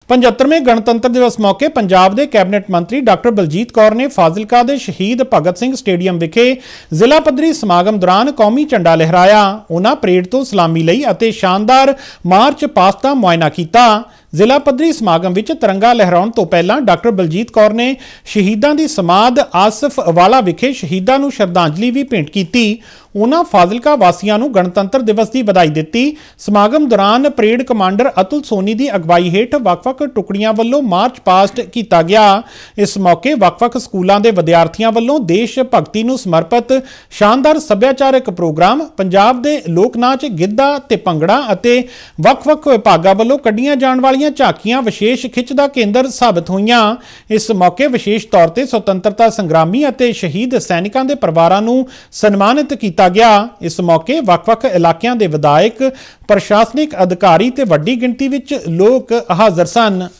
75वें गणतंत्र दिवस मौके पंजाब के कैबिनेट मंत्री डॉक्टर बलजीत कौर ने फाजिलका के शहीद भगत सिंह स्टेडियम विखे जिला पद्धरी समागम दौरान कौमी झंडा लहराया। उन्होंने परेड तो सलामी लई अते शानदार मार्च पास्ट का मुआयना किया। जिला पद्धरी समागम विच तिरंगा लहराउण तो पहलां डॉक्टर बलजीत कौर ने शहीदां दी समाध आसफ वाला विखे शहीदां नूं श्रद्धांजलि भी भेंट की। उन्हां फाजिलका वासियां नूं गणतंत्र दिवस की बधाई दी। समागम दौरान परेड कमांडर अतुल सोनी की अगवाई हेठ वख-वख टुकड़ियां वल्लों मार्च पास्ट किया गया। इस मौके वख-वख स्कूलों के विद्यार्थियों वल्लों देश भगती नूं समर्पित शानदार सभ्याचारक प्रोग्राम, पंजाब के लोक नाच गिद्धा ते भंगड़ा अते वख-वख विभागां वल्लों कड्ढीआं जाण वालीआं झांकियां विशेष खिच दा केंद्र साबित होईआं। इस मौके विशेष तौर ते सुतंत्रता संग्रामी अते शहीद सैनिकां दे परिवारां नूं सन्मानित किया गया। इस मौके वख-वख इलाकिਆਂ ਦੇ विधायक, प्रशासनिक अधिकारी ते वड्डी गिणती विच लोक हाज़र सन।